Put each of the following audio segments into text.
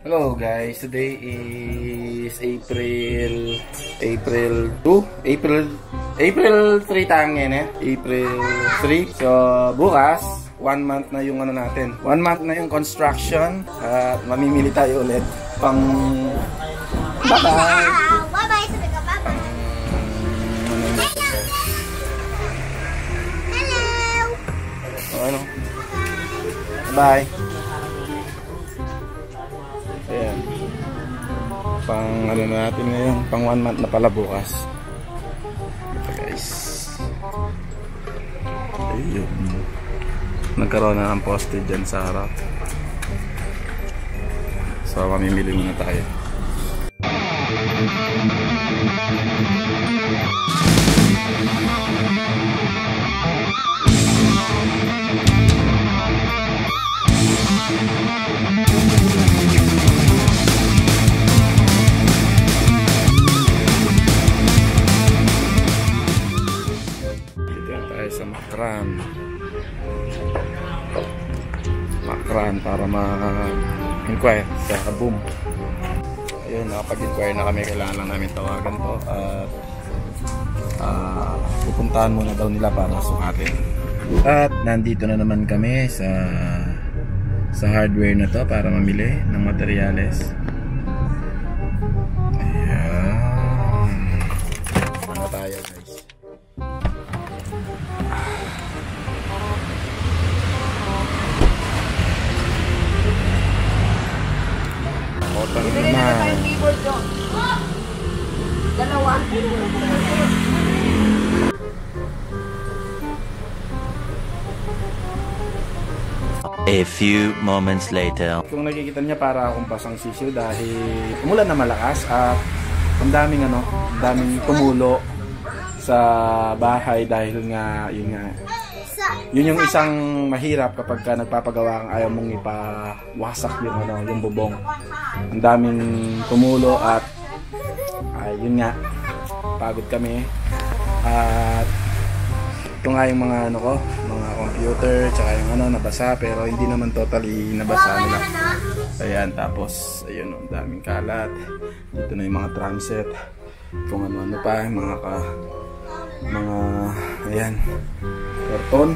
Hello guys, today is April 2? April 3 tangin April 3. So bukas 1 month na yung ano natin. 1 month na yung construction at mamimili tayo ulit pang bye-bye. Bye-bye sa taga-baba. Hello. Bye. Ayan. Pang ano natin ngayon, pang 1 month na pala bukas. Ito guys. Ayun. Nagkaroon na ng poste dyan sa harap. So mamimili muna tayo. Sa Makran para ma-inquire sa Boom. Ayun, nakapag-inquire na kami. Kailangan lang namin tawagan to at pupuntahan muna daw nila para sukatin. At nandito na naman kami sa hardware na to para mamili ng materyales. Ayan, ano tayo guys. Otang naman. Dalawa. A few moments later. Kung nakikita niya para akong pasang sisiw dahil umulan na malakas at ang daming tumulo sa bahay dahil nga yun yung isang mahirap kapag ka nagpapagawa kang ayaw mong ipawasak yung bubong. Ang daming tumulo at yun nga, pagod kami. At ito nga yung mga mga computer tsaka yung nabasa pero hindi naman totally nabasa nila. Ayan, tapos ayun, ang daming kalat. Dito na yung mga drum set. Kung ano pa, mga ayan, karton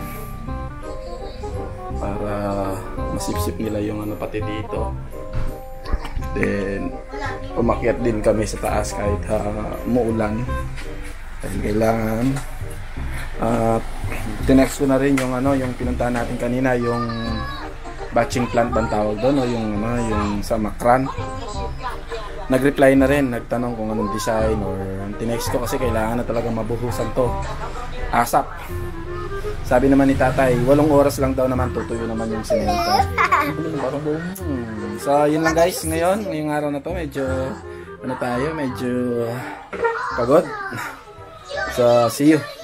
para masipsip nila yung pati dito. Then umakyat din kami sa taas kahit umuulan kasi kailangan. Tinext ko na rin yung yung pinuntahan natin kanina, yung batching plant bang tawag doon, o yung sa Makran. Nag-reply na rin, nagtanong kung anong design or tinext ko kasi kailangan na talagang mabuhusan to. ASAP. Sabi naman ni tatay, 8 oras lang daw naman tutuyo naman yung semento. So yun lang guys, ngayong araw na to medyo medyo pagod. So see you.